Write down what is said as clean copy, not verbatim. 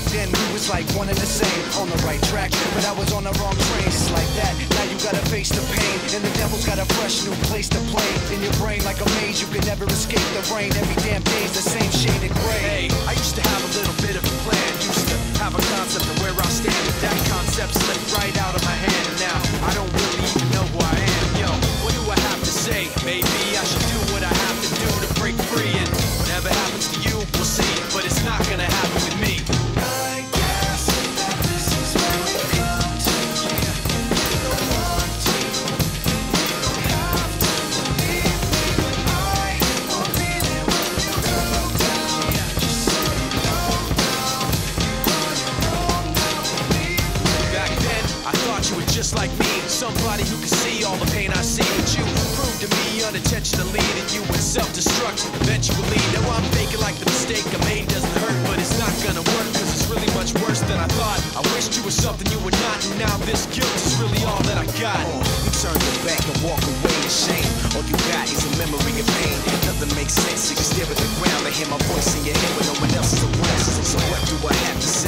then we was like one and the same. On the right track, but I was on the wrong train. It's like that, now you gotta face the pain. And the devil's got a fresh new place to play. In your brain like a maze, you can never escape the rain. Every damn day's the same shade of gray. Hey, I used to have a little bit of a plan. Used to have a concept of where I stand, but that concept slipped right out of my hand. And now I don't really even know who I am. Yo, what do I have to say? Maybe I should do what I have to do to break free. And whatever happens to you, we'll see. But it's not gonna happen with me. I guess that this is where we come to. You don't want to, you don't have to believe me, but I will be there when you go down. Just so you know now, you're on your own now, believe me. Back then, I thought you were just like me, somebody who could see all the pain I see. But you proved to me unintentionally that you would self-destruct eventually. Now I'm thinking like the mistake I made doesn't hurt, but it's not gonna work, cause it's really much worse than I thought. I wished you were something you were not, and now this guilt is really all that I got. You turn your back and walk away in shame. All you got is a memory of pain. Nothing makes sense, you can stare at the ground and hear my voice in your head when no one else is around. So what do I have to say?